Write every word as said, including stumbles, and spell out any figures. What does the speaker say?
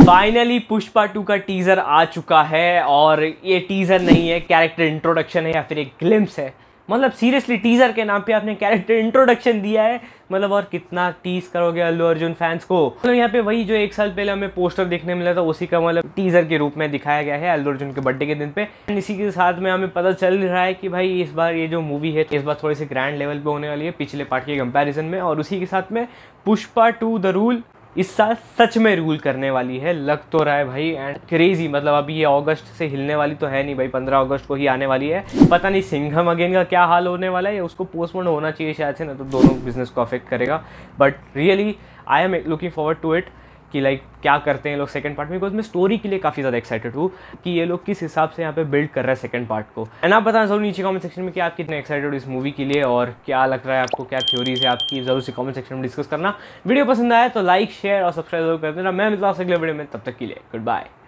Finally Pushpa two का teaser आ चुका है और ये टीजर नहीं है, कैरेक्टर इंट्रोडक्शन है या फिर एक ग्लिम्स है। मतलब सीरियसली टीजर के नाम पे आपने कैरेक्टर इंट्रोडक्शन दिया है, मतलब और कितना टीज करोगे अल्लू अर्जुन फैंस को। तो यहाँ पे वही जो एक साल पहले हमें पोस्टर देखने मिला था उसी का मतलब टीजर के रूप में दिखाया गया है अल्लू अर्जुन के बर्थडे के दिन पे। इसी के साथ में हमें पता चल रहा है कि भाई इस बार ये जो मूवी है इस बार थोड़ी सी ग्रैंड लेवल पे होने वाली है पिछले पार्ट के कंपैरिजन में। और उसी के साथ में पुष्पा टू द रूल इस साल सच में रूल करने वाली है, लग तो रहा है भाई। एंड क्रेजी, मतलब अभी ये अगस्त से हिलने वाली तो है नहीं भाई, पंद्रह अगस्त को ही आने वाली है। पता नहीं सिंघम अगेन का क्या हाल होने वाला है, उसको पोस्टपोन होना चाहिए शायद से, ना तो दोनों बिजनेस को अफेक्ट करेगा। But really I am looking forward to it कि लाइक क्या करते हैं लोग सेकंड पार्ट में, बिकॉज मैं स्टोरी के लिए काफ़ी ज़्यादा एक्साइटेड हूँ कि ये लोग किस हिसाब से यहाँ पे बिल्ड कर रहे हैं सेकंड पार्ट को। एंड आप बताना जरूर नीचे कमेंट सेक्शन में कि आप कितने एक्साइटेड हो इस मूवी के लिए और क्या लग रहा है आपको, क्या थ्योरीज है आपकी, जरूर से कमेंट सेक्शन में डिस्कस करना। वीडियो पसंद आया तो लाइक शेयर और सब्सक्राइब जरूर कर देना। मैं मिलता हूँ अगले वीडियो में, तब तक के लिए गुड बाय।